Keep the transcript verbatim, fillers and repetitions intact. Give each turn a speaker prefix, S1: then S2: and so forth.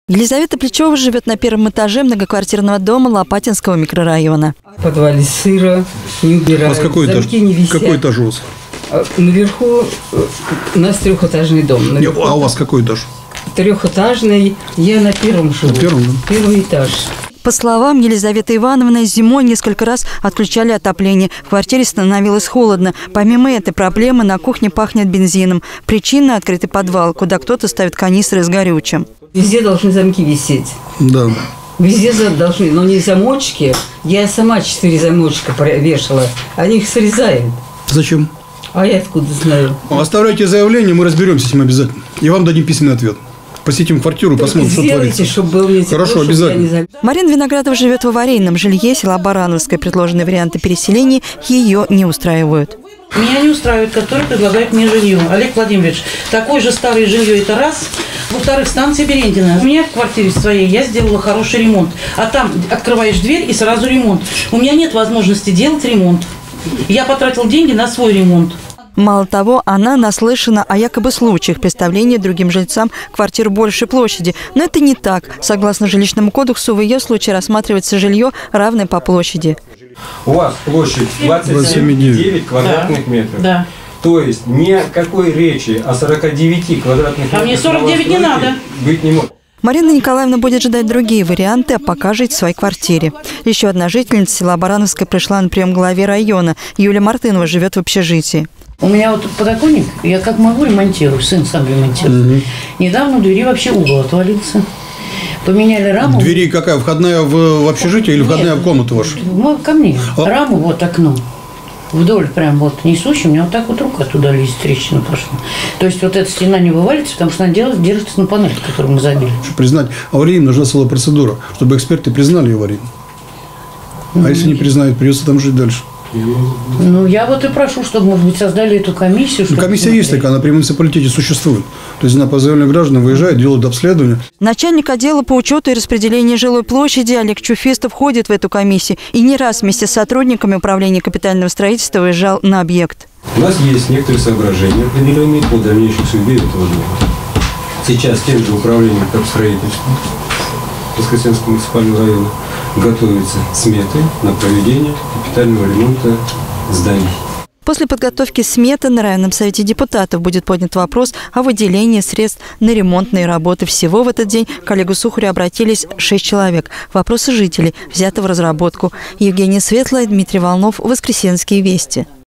S1: Елизавета Плечева живет на первом этаже многоквартирного дома Лопатинского микрорайона.
S2: В подвале сыро, не убирают.
S3: У вас какой этаж?
S2: Не висят.
S3: Какой этаж у вас?
S2: Наверху у нас трехэтажный дом. Наверху,
S3: а у вас какой этаж?
S2: Трехэтажный. Я на первом живу.
S3: На первом, да?
S2: Первый этаж.
S1: По словам Елизаветы Ивановны, зимой несколько раз отключали отопление. В квартире становилось холодно. Помимо этой проблемы на кухне пахнет бензином. Причина – открытый подвал, куда кто-то ставит канистры с горючим.
S2: Везде должны замки висеть.
S3: Да.
S2: Везде должны, но не замочки. Я сама четыре замочка вешала. Они их срезают.
S3: Зачем?
S2: А я откуда знаю?
S3: Оставляйте заявление, мы разберемся с ним обязательно. И вам дадим письменный ответ. Посетим квартиру, посмотрим, что творится.
S2: Чтобы был мне тепло,
S3: хорошо, обязательно.
S1: Марина Виноградова живет в аварийном жилье села Барановское. Предложенные варианты переселения ее не устраивают.
S4: Меня не устраивает, который предлагает мне жилье. Олег Владимирович, такое же старое жилье – это раз. Во-вторых, станция Берендина. У меня в квартире своей я сделала хороший ремонт. А там открываешь дверь и сразу ремонт. У меня нет возможности делать ремонт. Я потратил деньги на свой ремонт.
S1: Мало того, она наслышана о якобы случаях представления другим жильцам квартир большей площади. Но это не так. Согласно жилищному кодексу, в ее случае рассматривается жилье, равное по площади.
S5: У вас площадь двадцать семь и девять квадратных
S4: да.
S5: метров.
S4: Да.
S5: То есть никакой речи о сорока девяти квадратных метрах.
S4: А мне сорок девять не надо.
S5: Быть не может.
S1: Марина Николаевна будет ждать другие варианты, а пока жить в своей квартире. Еще одна жительница села Барановское пришла на прием к главе района. Юлия Мартынова живет в общежитии.
S4: У меня вот подоконник, я как могу ремонтирую, сын сам ремонтирует. Угу. Недавно у двери вообще угол отвалился. Поменяли раму.
S3: Двери какая? Входная в, в общежитие или входная Нет, в комнату вашу?
S4: Ко мне. А? Раму, вот окно. Вдоль прям вот несущий, у меня вот так вот рука туда лезет, трещина пошла. То есть вот эта стена не вывалится, потому что она делает, держится на панели, которую мы забили.
S3: Чтобы признать аварийным, нужна целая процедура, чтобы эксперты признали ее аварийным. А mm-hmm. если не признают, придется там жить дальше.
S4: Ну, я вот и прошу, чтобы, может быть, создали эту комиссию.
S3: Ну, комиссия есть такая, она при муниципалитете существует. То есть она по заявлению граждан выезжает, делает обследование.
S1: Начальник отдела по учету и распределению жилой площади Олег Чуфистов входит в эту комиссию и не раз вместе с сотрудниками управления капитального строительства выезжал на объект.
S5: У нас есть некоторые соображения, определенные по дальнейшей судьбе этого дома. Сейчас тем же управлением капстроительства Воскресенского муниципального района готовятся сметы на проведение капитального ремонта зданий.
S1: После подготовки сметы на районном совете депутатов будет поднят вопрос о выделении средств на ремонтные работы. Всего в этот день к Олегу Сухарю обратились шесть человек. Вопросы жителей взяты в разработку. Евгения Светлая, Дмитрий Волнов, Воскресенские вести.